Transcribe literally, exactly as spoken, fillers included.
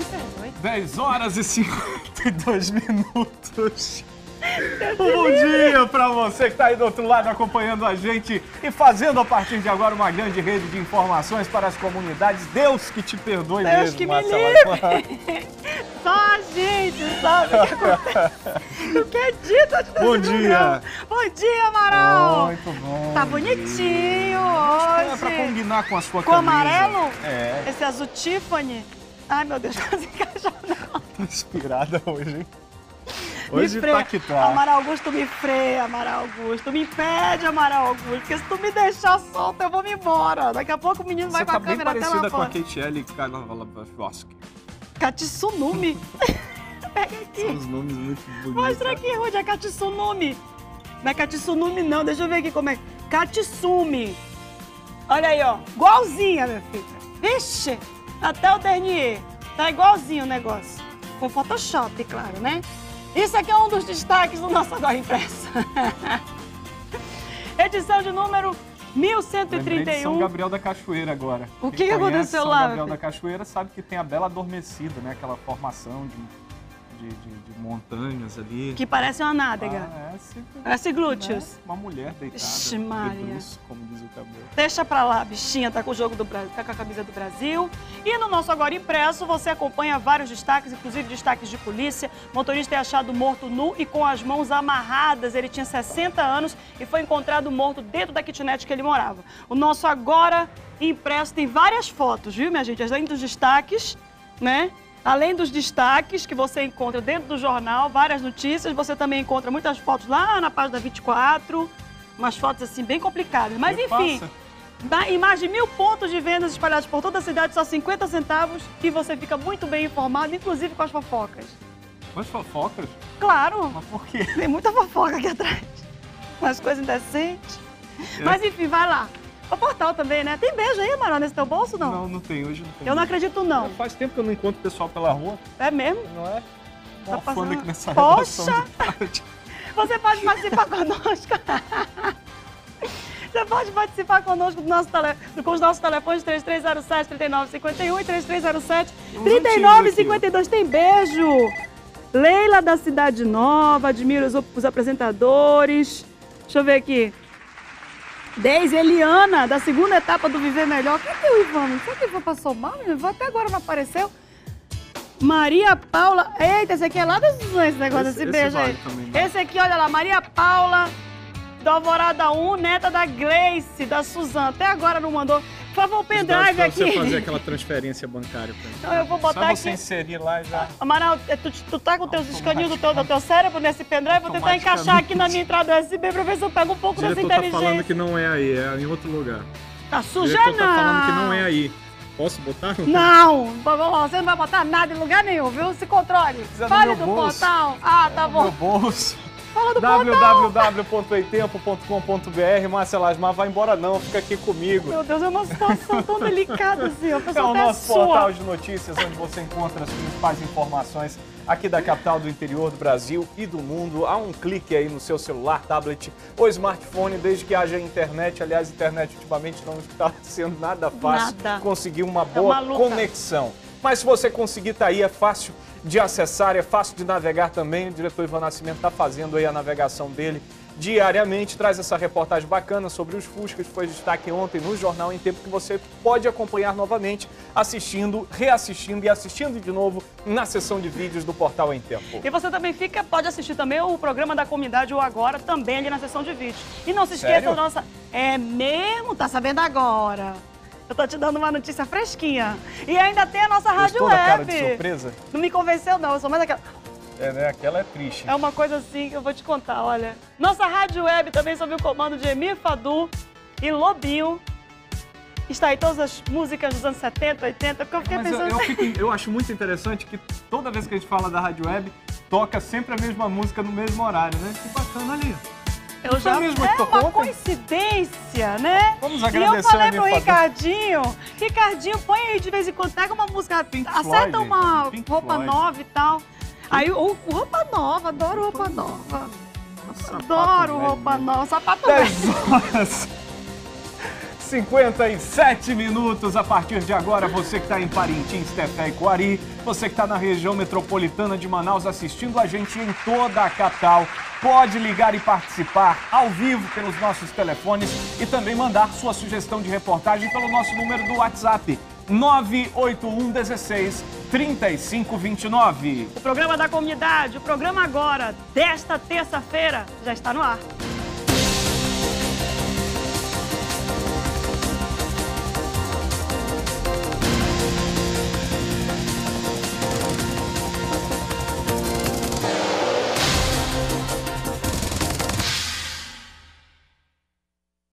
perdoe. dez horas e cinquenta e dois minutos. Um bom dia pra você que tá aí do outro lado acompanhando a gente e fazendo a partir de agora uma grande rede de informações para as comunidades. Deus que te perdoe Deus mesmo, que me Marcela. livre. Só a gente sabe o que acontece. O que é dito antes desse Bom dia. programa. Bom dia, Amaral. Muito bom. Tá bonitinho hoje. É pra combinar com a sua com camisa. amarelo? É. Esse azul Tiffany. Ai, meu Deus, quase encaixou não. Tá inspirada hoje, hein? Me Hoje freia. tá que tá. Amaral Augusto, me freia, Amaral Augusto. Me impede, Amaral Augusto. Porque se tu me deixar solta, eu vou me embora. Daqui a pouco o menino vai Você com tá a bem câmera até lá parecida com a fora. Kate Ellie e Carla Wachowski. Katsunumi. Pega aqui. São os nomes muito bonitos. Mostra aqui, Rude, é Katsunumi. Não é Katsunumi, não. Deixa eu ver aqui como é. Katsumi. Olha aí, ó. Igualzinha, minha filha. Vixe, até o dernier. Tá igualzinho o negócio. Com Photoshop, claro, né? Isso aqui é um dos destaques do nosso Agora Impresso. Edição de número mil cento e trinta e um. São Gabriel da Cachoeira agora. O que, Quem que conhece aconteceu São lá? Gabriel da Cachoeira sabe que tem a Bela Adormecida, né? Aquela formação de, de, de, de montanhas ali. Que parece uma nádega. Ah, é, assim, Parece glúteos. né? Uma mulher deitada. Ixi, de Maria. bruços, como diz o cabelo. Deixa pra lá, bichinha, tá com o jogo do Brasil, tá com a camisa do Brasil. E no nosso Agora Impresso, você acompanha vários destaques, inclusive destaques de polícia. Motorista é achado morto nu e com as mãos amarradas. Ele tinha sessenta anos e foi encontrado morto dentro da kitnet que ele morava. O nosso Agora Impresso tem várias fotos, viu, minha gente? Além dos destaques, né? Além dos destaques que você encontra dentro do jornal, várias notícias, você também encontra muitas fotos lá na página vinte e quatro, umas fotos assim bem complicadas. Mas Que enfim, passa? dá- em mais de mil pontos de vendas espalhados por toda a cidade, só cinquenta centavos, e você fica muito bem informado, inclusive com as fofocas. Mas fofocas? Claro, Mas por quê? tem muita fofoca aqui atrás. Umas coisas indecentes. É. Mas enfim, vai lá. O portal também, né? Tem beijo aí, Amaral, nesse teu bolso, não? Não, não tem. Hoje não tem. Eu não acredito, não. Faz tempo que eu não encontro pessoal pela rua. É mesmo? Não é? Tá Uma fã passando- aqui nessa Poxa! redação de tarde. Você pode participar conosco. Você pode participar conosco do nosso tele... com os nossos telefones três três zero sete, três nove cinco um e três três zero sete, três nove cinco dois. Tem beijo. Leila da Cidade Nova, admira os, os apresentadores. Deixa eu ver aqui. Deise Eliana, da segunda etapa do Viver Melhor. Cadê o Ivan? Será que o Ivan passou mal? O Ivan até agora não apareceu. Maria Paula. Eita, esse aqui é lá desse esse negócio Esse- desse esse beijo vale aí. também, né? Esse aqui, olha lá, Maria Paula, do Alvorada um, neta da Gleice, da Suzana. Até agora não mandou. Por favor, o pendrive Pra aqui. você fazer aquela transferência bancária pra mim. Então eu vou botar Só você aqui. inserir lá e já... Amaral, é, tu, tu tá com teus escaninhos do teu, do teu cérebro nesse pendrive? Vou tentar Automaticamente. encaixar aqui na minha entrada U S B pra ver se eu pego um O pouco dessa diretor tá inteligência. falando que não é aí, é em outro lugar. Tá O suja, diretor não? tá falando que não é aí. Posso botar? Não, você não vai botar nada em lugar nenhum, viu? Se controle. Quiser no Fale meu do bolso. portal. Ah, tá Meu bom. bolso. Fala do w portal. w w ponto oitempo ponto com ponto b r. Márcia Lasmar, vai embora não, fica aqui comigo. Meu Deus, é uma situação tão delicada assim. A É pessoa o até nosso sua. portal de notícias, onde você encontra as principais informações aqui da capital, do interior do Brasil e do mundo. Há um clique aí no seu celular, tablet ou smartphone, desde que haja internet. Aliás, a internet ultimamente não está sendo nada fácil Nada. conseguir uma É boa uma luta. conexão. Mas se você conseguir, tá aí, é fácil de acessar, é fácil de navegar também. O diretor Ivan Nascimento está fazendo aí a navegação dele diariamente, traz essa reportagem bacana sobre os Fuscas, que foi destaque ontem no Jornal em Tempo, que você pode acompanhar novamente, assistindo, reassistindo e assistindo de novo na seção de vídeos do Portal Em Tempo. E você também fica, pode assistir também o programa da comunidade ou agora, também ali na seção de vídeos. E não se esqueça Sério? da nossa... É mesmo? Tá sabendo agora. Eu tô te dando uma notícia fresquinha. E ainda tem a nossa rádio Gostou da cara web. de surpresa? Não me convenceu, não. Eu sou mais aquela... É, né? Aquela é triste. É uma coisa assim que eu vou te contar, olha. Nossa rádio web também sob o comando de Emir Fadu e Lobinho. Está aí todas as músicas dos anos setenta, oitenta, porque eu fiquei Mas eu, pensando... eu, fico- eu acho muito interessante que toda vez que a gente fala da rádio web, toca sempre a mesma música no mesmo horário, né? Que bacana ali. Eu Foi já... mesmo que É tocou uma ontem? coincidência, né? Vamos E eu agradecer falei ao pro Emir Fadu. Ricardinho, Ricardinho, põe aí de vez em quando, pega uma música, Pink acerta Floyd, uma Pink roupa Floyd. nova e tal. Aí, o, o roupa nova, adoro roupa nova. Sapato Adoro velho. roupa nova, sapato velho. dez horas. cinquenta e sete minutos. A partir de agora, você que está em Parintins, Tefé e Coari, você que está na região metropolitana de Manaus assistindo a gente em toda a capital, pode ligar e participar ao vivo pelos nossos telefones e também mandar sua sugestão de reportagem pelo nosso número do WhatsApp, nove oito um um seis, três cinco dois nove. O programa da comunidade, o programa agora, desta terça-feira, já está no ar.